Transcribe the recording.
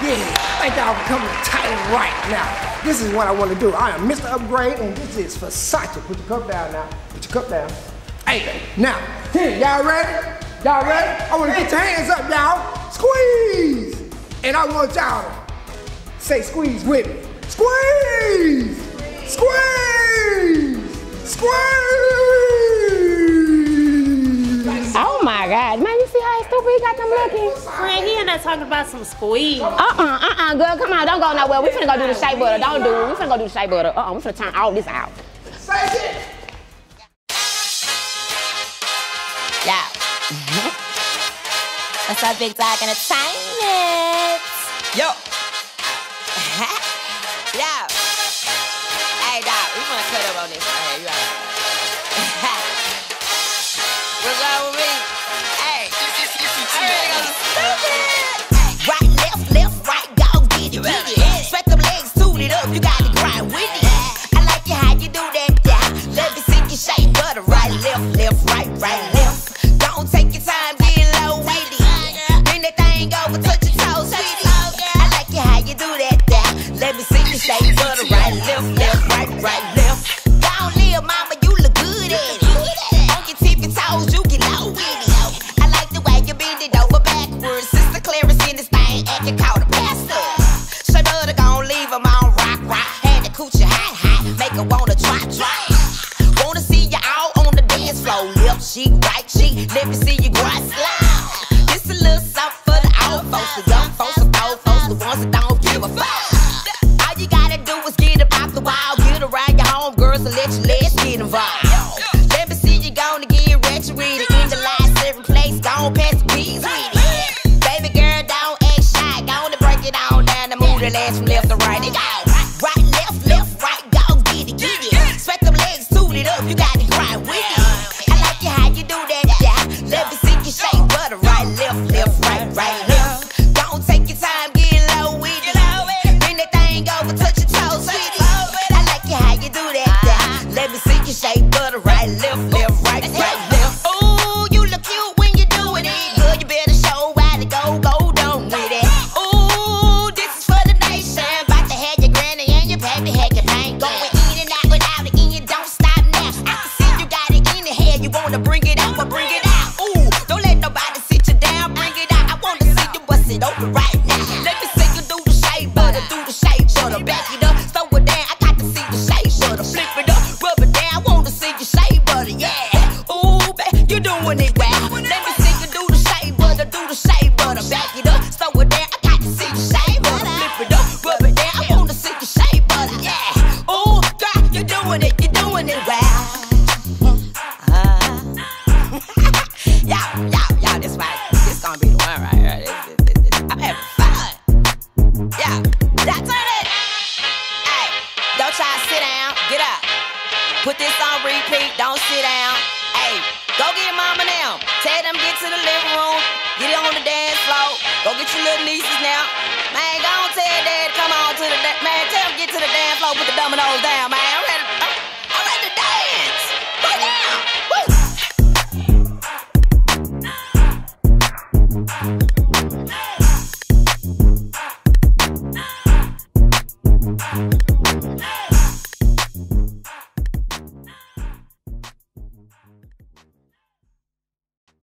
Yeah, thank y'all for coming to Titan Right. Now, this is what I want to do. I am Mr. Upgrade, and this is Versace. Put your cup down now. Put your cup down. Hey, now, here, y'all ready? Y'all ready? I want to get your hands up, y'all. Squeeze! And I want y'all to say squeeze with me. Squeeze! Squeeze! Squeeze! Oh my God, man, you see how stupid he got them looking? Friend, he and I talking about some squeeze. Girl, come on, don't go nowhere. We finna go do the shea butter. Don't do it. We finna go do the shea butter. We finna turn all this out. Say it! Yeah. What's up, Big Dog Entertainment? Yo. Yeah. Hey, dog, we wanna cut up on this right here. You alright? What's up with me? Hey, I really go stupid. Right, left, right, go get it, get it. Spread them legs, toot it up, you got to grind with it. I like it how you do that, yeah. Let me see your shape, butter. Right, left, right, left. Don't take your time, get low with it. Bring that thing over, touch your toes with it. I like it how you do that, yeah. Let me see your shape, butter. Right, left, right, left. Don't live, mama, you look good at it. On your tippy toes, you get low with it. I like the way you bend it over backwards. Sister Clarice in this thing, acting called a pastor. Straight butter gon' leave them on rock. Had the coochie hot, make her wanna try. Wanna see you all on the dance floor. Left cheek, right cheek, let me see you grind slide. This a little something for the old folks, the young folks, the old folks, the ones that don't give a fuck. All you gotta do is get up out the wall, get around your home girls and let your legs get involved. Let me see you gonna get ratchet with it. In the last certain place, gon' pass the bees with it. Baby girl, don't act shy, gonna break it on down the mood and last from left to right. It go right, left, right, go get it. Spread them legs, toot it up, you gotta grind with it. I like it how you do that, yeah. Let me see your shape, butter. Right, left, right, left. Don't take your time, get low with it. Bring that thing over, touch your toes with it. I like it how you do that, yeah. Let me see your shape, butter. Right, left, right, left. Ooh, you look cute when you're doing it. Girl, you better show why to go down with it. Ooh, this is for the nation. About to have your granny and your pappy, had your thing going in and out without it, and you don't stop now. I can see you got it in the head, you wanna bring it out, but bring it out. Ooh, don't let nobody sit you down, bring it out. I wanna see you bust it open right now. Let me see you do the shea butter, back it up, slow it down. I got to see the shea butter, flip it up, rub it down. I wanna see your shea butter, yeah. Ooh, babe, you doing it well. Let me see you do the shea butter, back it up, slow it down. I got to see the shea butter, flip it up, rub it down. I wanna see your shea butter, yeah. Ooh, girl, you doing it well. Y'all, this gonna be the one right here. I'm having fun. Yeah, that's it. Hey, don't try to sit down. Get up. Put this on repeat. Don't sit down. Hey, go get mama now. Tell them get to the living room. Get on the dance floor. Go get your little nieces now. Man, go on tell dad come on to the man. Tell them get to the dance floor. Put the dominoes down, man.